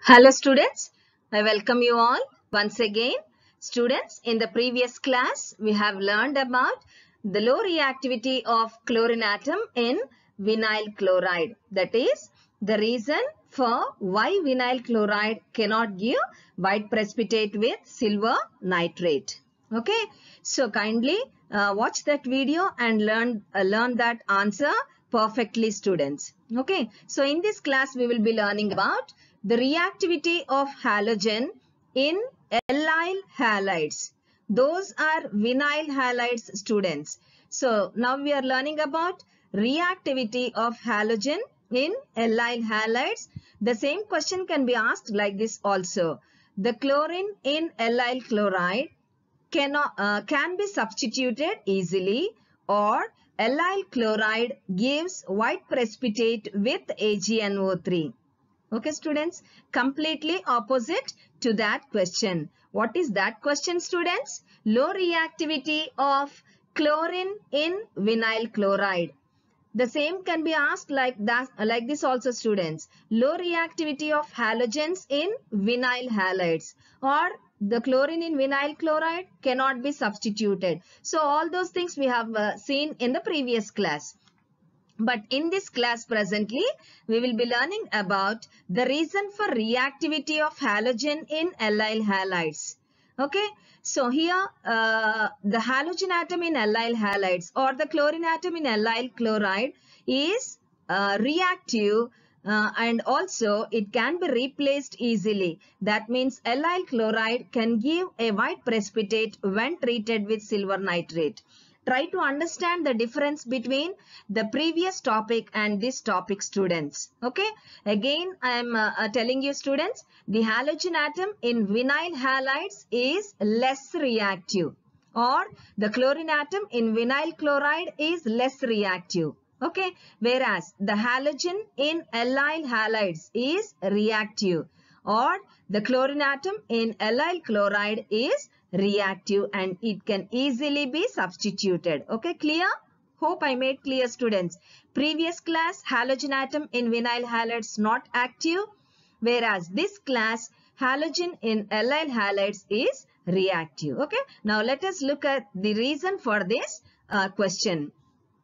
Hello students, I welcome you all once again. Students, in the previous class, we have learned about the low reactivity of chlorine atom in vinyl chloride. That is the reason for why vinyl chloride cannot give white precipitate with silver nitrate. Okay, so kindly watch that video and learn that answer perfectly, students. Okay, so in this class we will be learning about the reactivity of halogen in allyl halides. Those are vinyl halides, students. So now we are learning about reactivity of halogen in allyl halides. The same question can be asked like this also. The chlorine in allyl chloride can be substituted easily, or allyl chloride gives white precipitate with AgNO3. Okay, students, completely opposite to that question. What is that question, students? Low reactivity of chlorine in vinyl chloride. The same can be asked like this also, students. Low reactivity of halogens in vinyl halides, or the chlorine in vinyl chloride cannot be substituted. So all those things we have seen in the previous class. But in this class presently, we will be learning about the reason for reactivity of halogen in allyl halides. Okay, so here the halogen atom in allyl halides or the chlorine atom in allyl chloride is reactive and also it can be replaced easily. That means allyl chloride can give a white precipitate when treated with silver nitrate. Try to understand the difference between the previous topic and this topic, students. Okay. Again, I am telling you, students, the halogen atom in vinyl halides is less reactive, or the chlorine atom in vinyl chloride is less reactive. Okay. Whereas the halogen in allyl halides is reactive, or the chlorine atom in allyl chloride is reactive and it can easily be substituted. Okay, clear? Hope I made clear, students. Previous class, halogen atom in vinyl halides not active, whereas this class, halogen in allyl halides is reactive. Okay, now let us look at the reason for this question.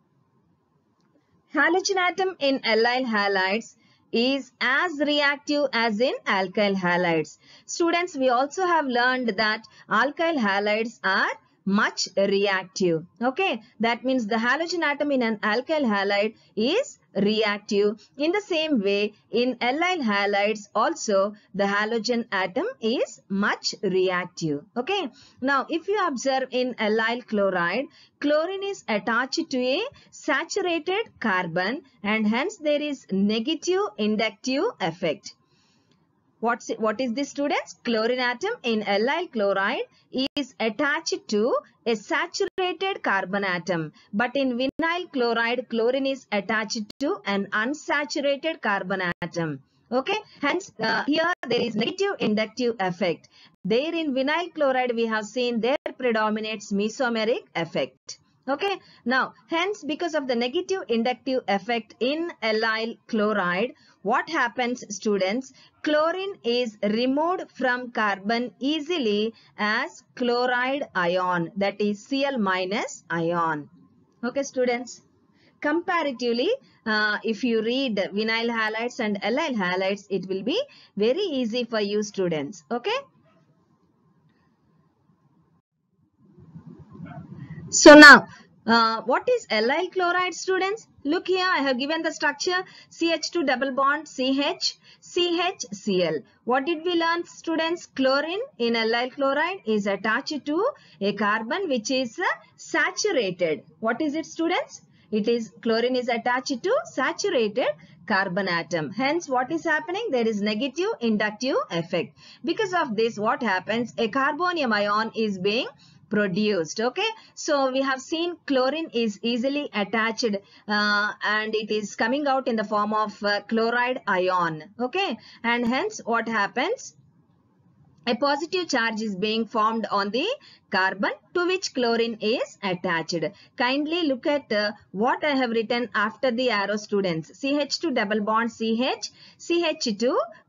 Halogen atom in allyl halides is as reactive as in alkyl halides. Students, we also have learned that alkyl halides are much reactive. Okay, that means the halogen atom in an alkyl halide is reactive. In the same way, in allyl halides also the halogen atom is much reactive. Okay, now if you observe in allyl chloride, chlorine is attached to a saturated carbon and hence there is negative inductive effect. What is this, students? Chlorine atom in allyl chloride is attached to a saturated carbon atom. But in vinyl chloride, chlorine is attached to an unsaturated carbon atom. Okay, hence here there is negative inductive effect. There in vinyl chloride we have seen there predominates mesomeric effect. Okay, now hence because of the negative inductive effect in allyl chloride, what happens, students? Chlorine is removed from carbon easily as chloride ion, that is Cl minus ion. Okay, students. Comparatively, if you read vinyl halides and allyl halides, it will be very easy for you, students. Okay. So now, what is allyl chloride, students? Look here, I have given the structure CH2 double bond CH, CHCl. What did we learn, students? Chlorine in allyl chloride is attached to a carbon which is saturated. What is it, students? It is chlorine is attached to saturated carbon atom. Hence, what is happening? There is negative inductive effect. Because of this, what happens? A carbonium ion is being produced. Okay, so we have seen chlorine is easily attached and it is coming out in the form of chloride ion. Okay, and hence what happens? A positive charge is being formed on the carbon to which chlorine is attached. Kindly look at what I have written after the arrow, students. CH2 double bond CH, CH2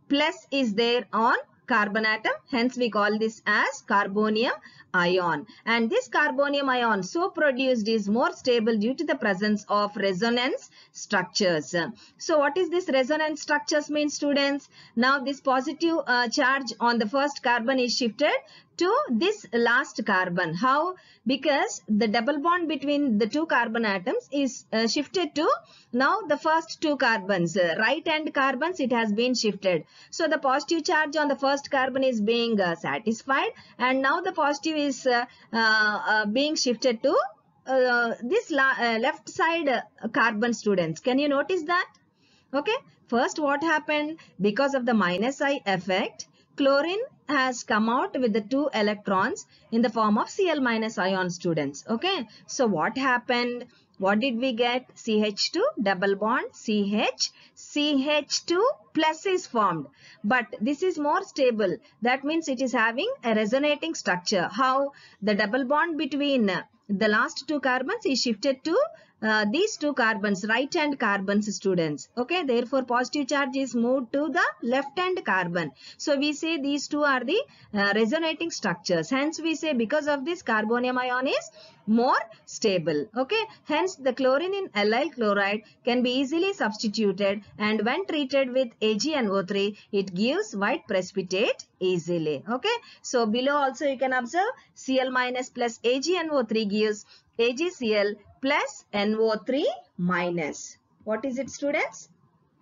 plus is there on carbon atom. Hence we call this as carbonium ion. And this carbonium ion so produced is more stable due to the presence of resonance structures. So what is this resonance structures mean, students? Now this positive charge on the first carbon is shifted to this last carbon. How? Because the double bond between the two carbon atoms is shifted to now the first two carbons. Right hand carbons, it has been shifted. So the positive charge on the first carbon is being satisfied, and now the positive is being shifted to this left side carbon, students. Can you notice that? Okay. First, what happened? Because of the minus I effect, chlorine has come out with the 2 electrons in the form of Cl minus ion, students. Okay. So what happened? What did we get? CH2 double bond CH, CH2 plus is formed. But this is more stable. That means it is having a resonating structure. How? The double bond between the last two carbons is shifted to these two carbons, right hand carbons, students. Okay, therefore positive charge is moved to the left hand carbon. So we say these two are the resonating structures. Hence we say because of this carbonium ion is more stable. Okay, hence the chlorine in allyl chloride can be easily substituted, and when treated with AgNO3 it gives white precipitate easily. Okay, so below also you can observe Cl minus plus AgNO3 gives AgCl plus NO3 minus. What is it, students?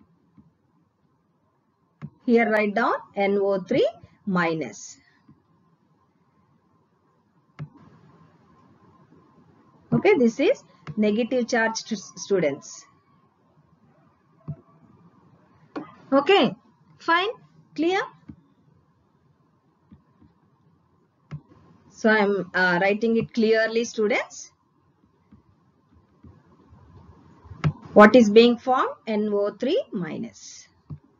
Here write down NO3 minus. Okay, this is negative charge, students. Okay, fine, clear? So I am writing it clearly, students. What is being formed? NO3 minus.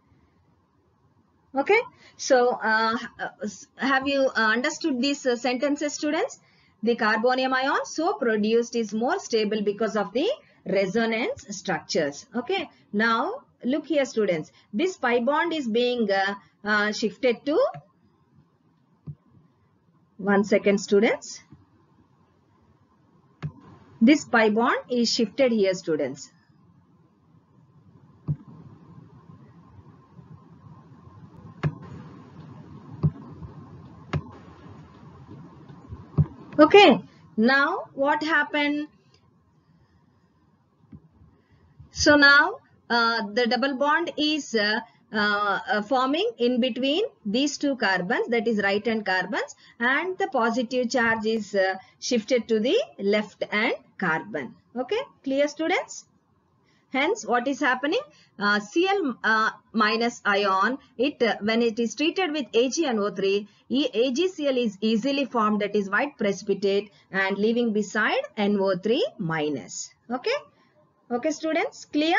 Okay, so have you understood these sentences, students? The carbonium ion so produced is more stable because of the resonance structures. Okay, now look here, students. This pi bond is being shifted to, one second, students. This pi bond is shifted here, students. Okay, now what happened? So now the double bond is forming in between these two carbons, that is right hand carbons, and the positive charge is shifted to the left hand carbon. Okay, clear, students? Hence, what is happening? Cl minus ion, when it is treated with AgNO3, AgCl is easily formed, that is white precipitate, and leaving beside NO3 minus. Okay? Okay, students, clear?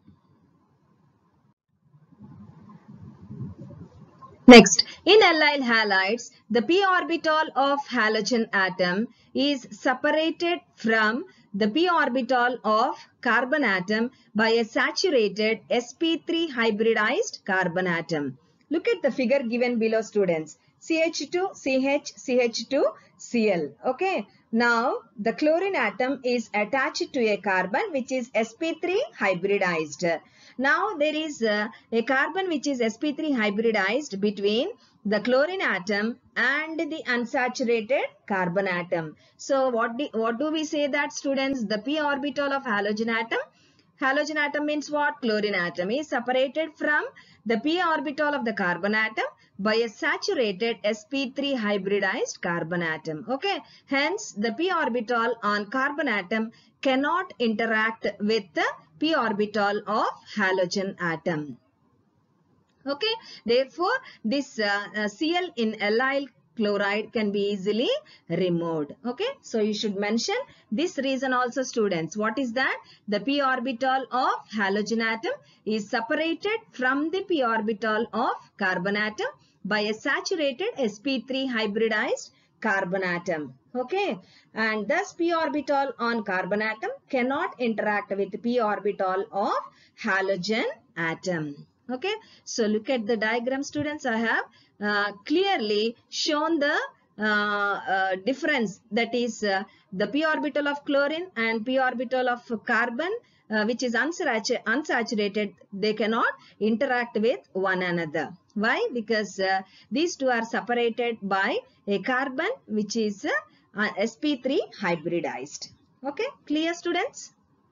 Next, in allyl halides, the p orbital of halogen atom is separated from the p orbital of carbon atom by a saturated sp3 hybridized carbon atom. Look at the figure given below, students. CH2, CH, CH2, Cl. Okay. Now, the chlorine atom is attached to a carbon which is sp3 hybridized. Now, there is a carbon which is sp3 hybridized between the chlorine atom and the unsaturated carbon atom. So, what do we say that, students? The p orbital of halogen atom means what? Chlorine atom is separated from the p orbital of the carbon atom by a saturated sp3 hybridized carbon atom. Okay. Hence, the p orbital on carbon atom cannot interact with the p orbital of halogen atom. Okay, therefore this Cl in allyl chloride can be easily removed. Okay, so you should mention this reason also, students. What is that? The p orbital of halogen atom is separated from the p orbital of carbon atom by a saturated sp3 hybridized carbon atom. Okay, and thus p orbital on carbon atom cannot interact with p orbital of halogen atom. Okay, so look at the diagram, students. I have clearly shown the difference, that is the p orbital of chlorine and p orbital of carbon, which is unsaturated. They cannot interact with one another. Why? Because these two are separated by a carbon which is sp3 hybridized. Okay, clear, students?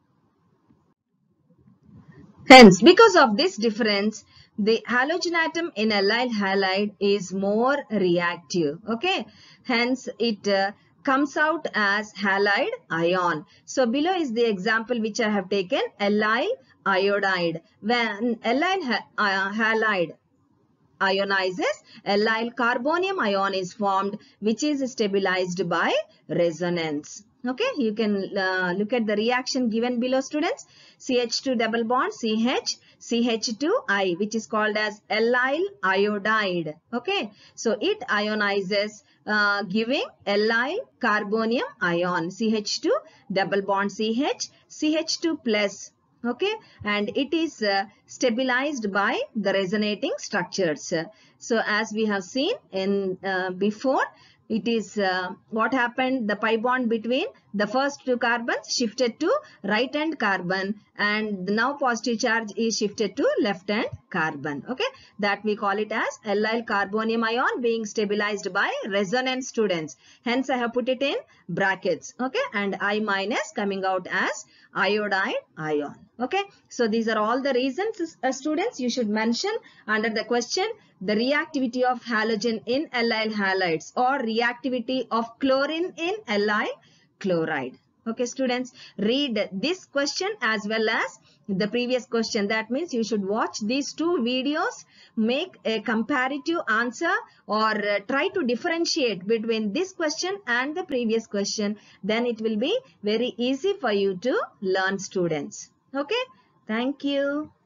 Hence, because of this difference, the halogen atom in allyl halide is more reactive. Okay. Hence, it comes out as halide ion. So, below is the example which I have taken, allyl iodide. When allyl halide ionizes, allyl carbonium ion is formed, which is stabilized by resonance. Okay, you can look at the reaction given below, students. CH2 double bond CH, CH2I, which is called as allyl iodide. Okay, so it ionizes, giving allyl carbonium ion, CH2 double bond CH, CH2 plus. Okay, and it is stabilized by the resonating structures. So as we have seen in before, it is what happened, the pi bond between the first two carbons shifted to right hand carbon, and now positive charge is shifted to left hand carbon. Okay, that we call it as allyl carbonium ion being stabilized by resonance, students. Hence I have put it in brackets. Okay, and I minus coming out as iodide ion. Okay, so these are all the reasons, students, you should mention under the question the reactivity of halogen in allyl halides or reactivity of chlorine in allyl chloride. Okay, students, read this question as well as the previous question. That means you should watch these two videos, make a comparative answer, or try to differentiate between this question and the previous question. Then it will be very easy for you to learn, students. Okay, thank you.